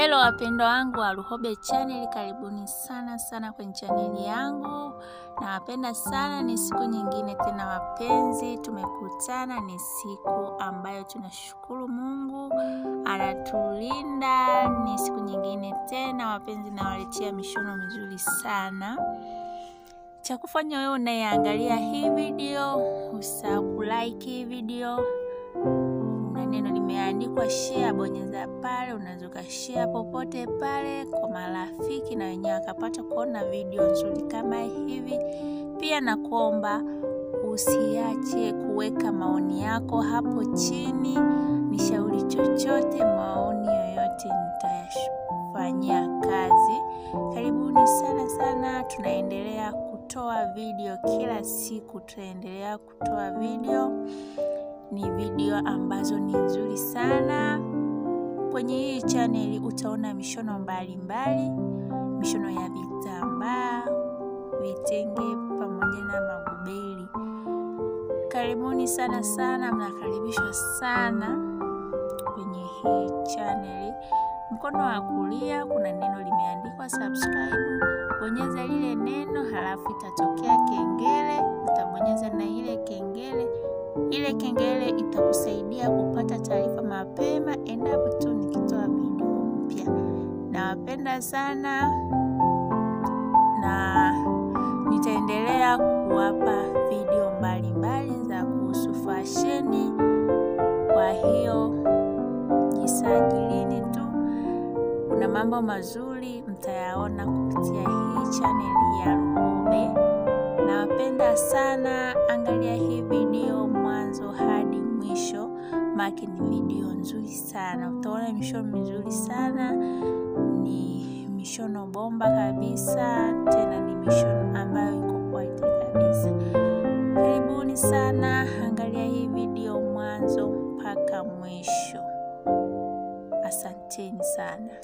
Hello wapendwa wangu wa Luhobe Channel, karibuni sana kwenye chaneli yangu. Nawapenda sana, ni siku nyingine tena wapenzi, tumekutana. Ni siku ambayo tunashukuru Mungu anatulinda. Ni siku nyingine tena wapenzi, nawaletea mishono mizuri sana. Cha kufanya wewe unayeangalia hii video, usahau kulike hii video. Neno limeandikwa share, bonyeza pale, unaweza share popote pale kwa marafiki na wenyewe akapata kuona video nzuri kama hivi. Pia nakuomba usiache kuweka maoni yako hapo chini, nishauri chochote, maoni yoyote nitayafanyia kazi. Karibuni sana, tunaendelea kutoa video kila siku, tunaendelea kutoa video. Ni video ambazo ni nzuri sana. Kwenye hii channel utaona mishono mbalimbali, mishono ya vitambaa, vitenge pamoja na magubeli. Karibuni sana, mnakaribishwa sana kwenye hii channel. Mkono wa kulia kuna neno limeandikwa subscribe. Bonyeza lile neno, halafu itatokea kengele, utabonyeza na ile kengele. Ile kengele itakusaidia kupata taarifa mapema endapo tu nikitoa video mpya. Nawapenda sana na nitaendelea kuwapa video mbalimbali za kuhusu fasheni. Kwa hiyo jisajilini tu, kuna mambo mazuri mtayaona kupitia hii channel ya Luhobe. Nawapenda sana, angalia hii video mwanzo hadi mwisho, maki ni video nzuri sana. Utaona mishono mizuri sana, ni mishono bomba kabisa, tena ni mishono ambayo iko quality kabisa. Karibuni sana, angalia hii video mwanzo mpaka mwisho. Asanteni sana.